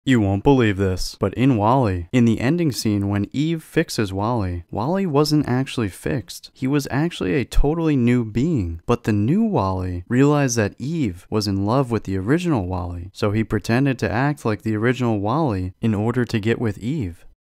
You won't believe this, but in WALL-E, in the ending scene when Eve fixes WALL-E, WALL-E wasn't actually fixed. He was actually a totally new being. But the new WALL-E realized that Eve was in love with the original WALL-E, so he pretended to act like the original WALL-E in order to get with Eve.